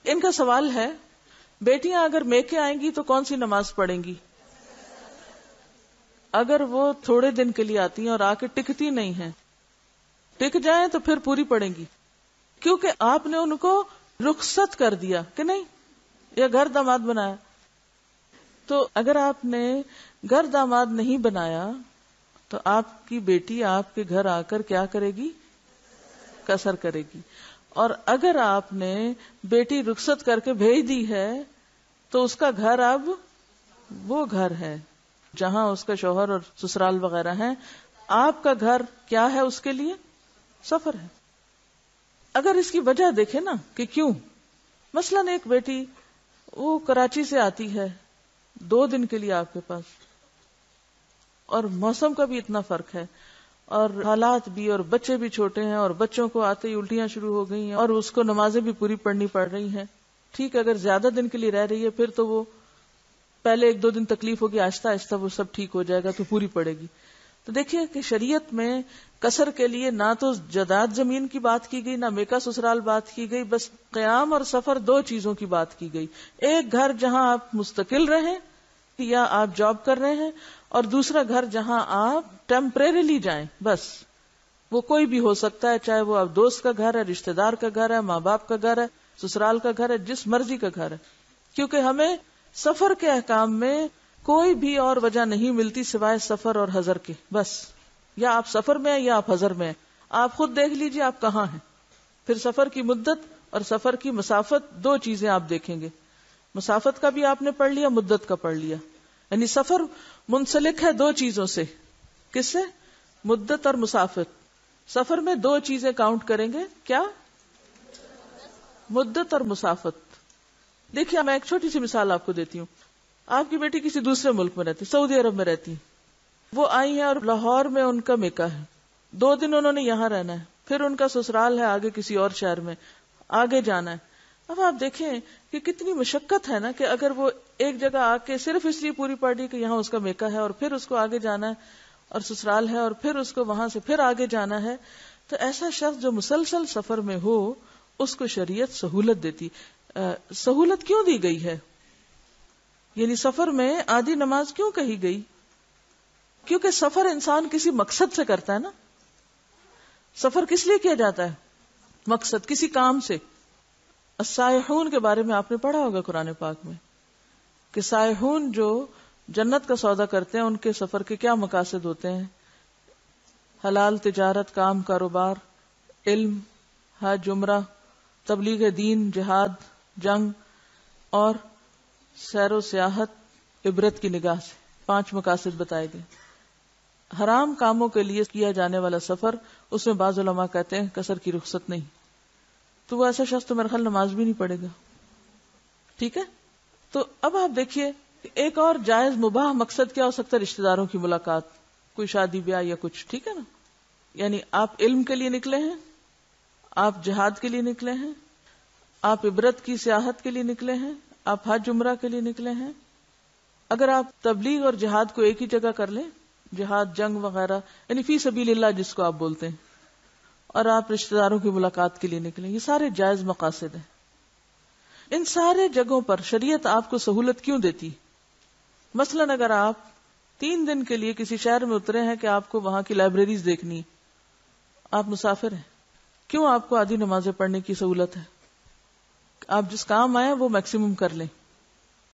ان کا سوال ہے بیٹیاں اگر میکے آئیں گی تو کون سی نماز پڑھیں گی؟ اگر وہ تھوڑے دن کے لیے آتی ہیں اور آ کے ٹکتی نہیں ہیں، ٹک جائیں تو پھر پوری پڑھیں گی، کیونکہ آپ نے ان کو رخصت کر دیا کہ نہیں، یا گھر داماد بنایا. تو اگر آپ نے گھر داماد نہیں بنایا تو آپ کی بیٹی آپ کے گھر آ کر کیا کرے گی؟ قصر کرے گی. اور اگر آپ نے بیٹی رخصت کر کے بھیج دی ہے تو اس کا گھر اب وہ گھر ہے جہاں اس کا شوہر اور سسرال وغیرہ ہیں. آپ کا گھر کیا ہے اس کے لیے؟ سفر ہے. اگر اس کی وجہ دیکھیں نا کہ کیوں، مثلاً ایک بیٹی وہ کراچی سے آتی ہے 2 دن کے لیے آپ کے پاس، اور موسم کا بھی اتنا فرق ہے اور حالات بھی، اور بچے بھی چھوٹے ہیں، اور بچوں کو آتے ہی الٹیاں شروع ہو گئی ہیں، اور اس کو نمازیں بھی پوری پڑھنی پڑ رہی ہیں. ٹھیک ہے، اگر زیادہ دن کے لیے رہ رہی ہے پھر تو وہ پہلے 1-2 دن تکلیف ہوگی، آہستہ آہستہ وہ سب ٹھیک ہو جائے گا تو پوری پڑے گی. تو دیکھیے کہ شریعت میں قصر کے لیے نہ تو جداد زمین کی بات کی گئی، نہ میکا سسرال بات کی گئی، بس قیام اور سفر 2 چیزوں کی بات کی گئی. ایک گھر جہاں آپ مستقل رہیں یا آپ جاب کر رہے ہیں، اور دوسرا گھر جہاں آپ ٹیمپریریلی جائیں. بس وہ کوئی بھی ہو سکتا ہے، چاہے وہ آپ دوست کا گھر ہے، رشتہ دار کا گھر ہے، ماں باپ کا گھر ہے، سسرال کا گھر ہے، جس مرضی کا گھر ہے. کیونکہ ہمیں سفر کے احکام میں کوئی بھی اور وجہ نہیں ملتی سوائے سفر اور حضر کے. بس یا آپ سفر میں ہیں یا آپ حضر میں ہیں. آپ خود دیکھ لیجئے آپ کہاں ہیں، پھر سفر کی مدت اور سفر کی مسافت 2 چیزیں آپ دیکھیں گے. مسافت کا بھی آپ نے پڑھ لیا، مدت کا پڑھ لیا. یعنی سفر منسلک ہے 2 چیزوں سے. کس سے؟ مدت اور مسافت. سفر میں 2 چیزیں کاؤنٹ کریں گے، کیا؟ مدت اور مسافت. دیکھیے میں ایک چھوٹی سی مثال آپ کو دیتی ہوں. آپ کی بیٹی کسی دوسرے ملک میں رہتی، سعودی عرب میں رہتی، وہ آئی ہیں اور لاہور میں ان کا میکا ہے. 2 دن انہوں نے یہاں رہنا ہے، پھر ان کا سسرال ہے آگے کسی اور شہر میں، آگے جانا ہے. اب آپ دیکھیں کہ کتنی مشقت ہے نا، کہ اگر وہ ایک جگہ آ کے صرف اس لیے پوری پڑ رہی کہ یہاں اس کا میکا ہے اور پھر اس کو آگے جانا ہے اور سسرال ہے اور پھر اس کو وہاں سے پھر آگے جانا ہے. تو ایسا شخص جو مسلسل سفر میں ہو اس کو شریعت سہولت دیتی. سہولت کیوں دی گئی ہے؟ یعنی سفر میں آدھی نماز کیوں کہی گئی؟ کیونکہ سفر انسان کسی مقصد سے کرتا ہے نا. سفر کس لیے کیا جاتا ہے؟ مقصد، کسی کام سے. السائحون کے بارے میں آپ نے پڑھا ہوگا قرآن پاک میں کہ سائحون جو جنت کا سودا کرتے ہیں ان کے سفر کے کیا مقاصد ہوتے ہیں؟ حلال تجارت، کام کاروبار، علم، حج، عمرہ، تبلیغ دین، جہاد، جنگ اور سیر و سیاحت عبرت کی نگاہ سے. 5 مقاصد بتائے گئے. حرام کاموں کے لیے کیا جانے والا سفر، اس میں بعض علماء کہتے ہیں قصر کی رخصت نہیں، تو وہ ایسا شخص تو میرے خیال نماز بھی نہیں پڑھے گا. ٹھیک ہے. تو اب آپ دیکھیے ایک اور جائز مباح مقصد کیا ہو سکتا ہے؟ رشتہ داروں کی ملاقات، کوئی شادی بیاہ یا کچھ. ٹھیک ہے نا. یعنی آپ علم کے لیے نکلے ہیں، آپ جہاد کے لیے نکلے ہیں، آپ عبرت کی سیاحت کے لیے نکلے ہیں، آپ حج عمرہ کے لیے نکلے ہیں. اگر آپ تبلیغ اور جہاد کو ایک ہی جگہ کر لیں، جہاد، جنگ وغیرہ، یعنی فی سبیل اللہ جس کو آپ بولتے ہیں، اور آپ رشتہ داروں کی ملاقات کے لیے نکلیں، یہ سارے جائز مقاصد ہیں. ان سارے جگہوں پر شریعت آپ کو سہولت کیوں دیتی؟ مثلا اگر آپ 3 دن کے لیے کسی شہر میں اترے ہیں کہ آپ کو وہاں کی لائبریریز دیکھنی، آپ مسافر ہیں، کیوں آپ کو آدھی نمازیں پڑھنے کی سہولت ہے؟ آپ جس کام آئے وہ میکسیمم کر لیں.